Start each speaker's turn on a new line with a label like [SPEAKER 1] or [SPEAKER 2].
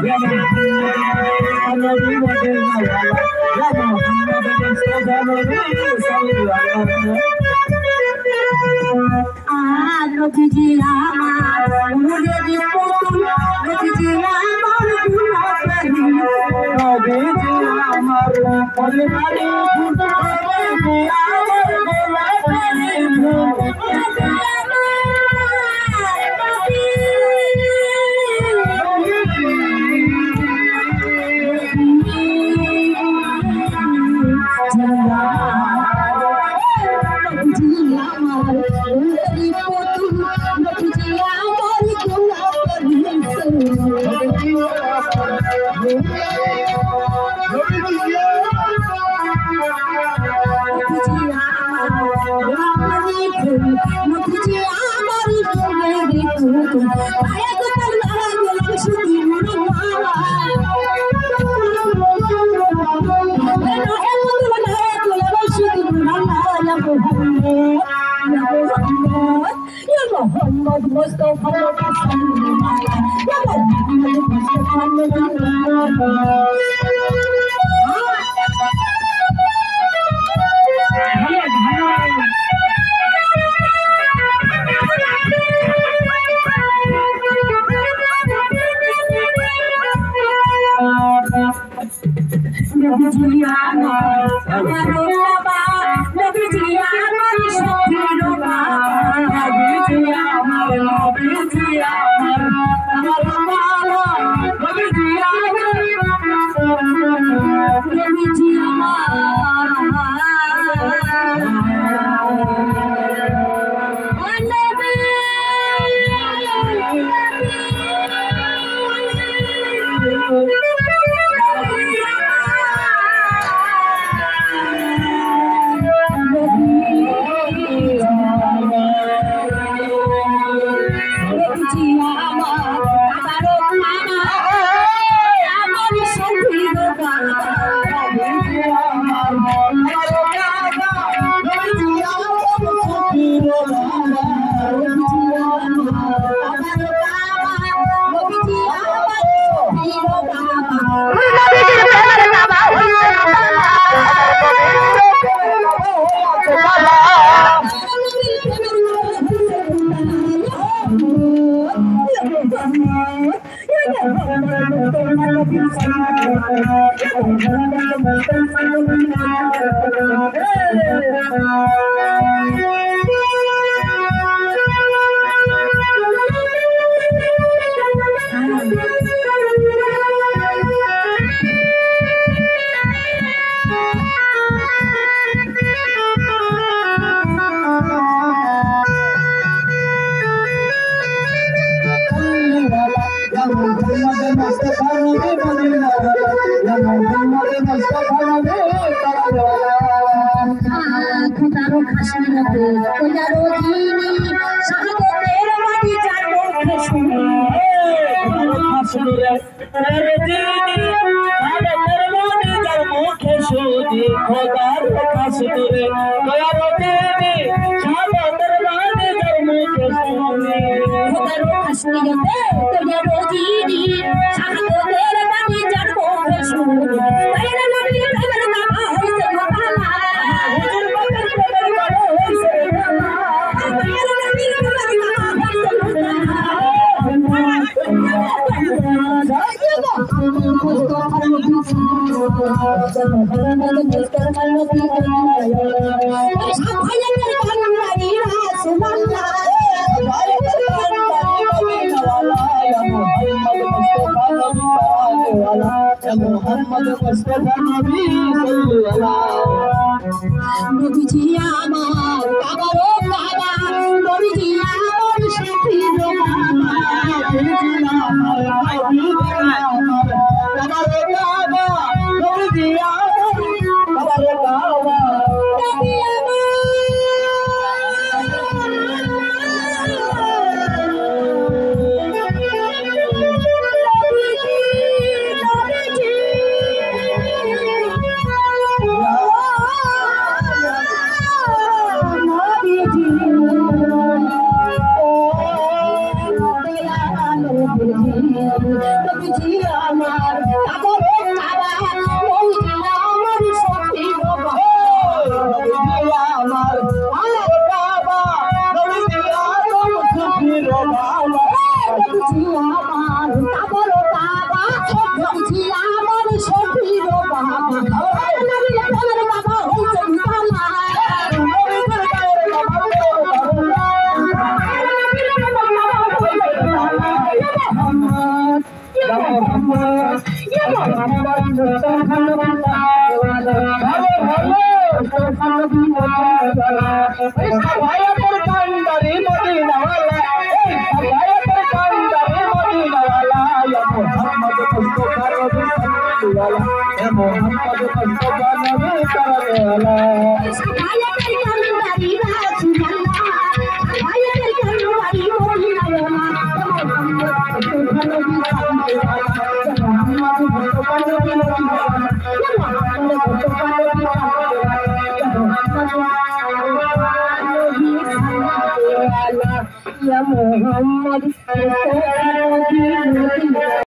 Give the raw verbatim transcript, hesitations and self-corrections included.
[SPEAKER 1] নবীজি আমার মুরের পুতুল নবীজি আমার গুণাকারী নবীজি আমার পরিবারে নবীজি আমার গোলাকারী Muhammad Mustafa Muhammad Mustafa Nabi sallallahu Nabiji amar kabaro kaba Nabiji amar shafiro kaba Nabiji amar habib amar kabaro kaba Nabiji amar kabaro kaba Nabi নবীজি আমার কাবরে কাবা নবীজি আমার সখী বাবা নবীজি আমার কাবরে কাবা নবীজি আমার সখী বাবা নবীজি আমার কাবরে কাবা নবীজি আমার সখী বাবা নবী আমার বাবা হইছে মুসলমান নবীজির কাবরে কাবা Ya Muhammad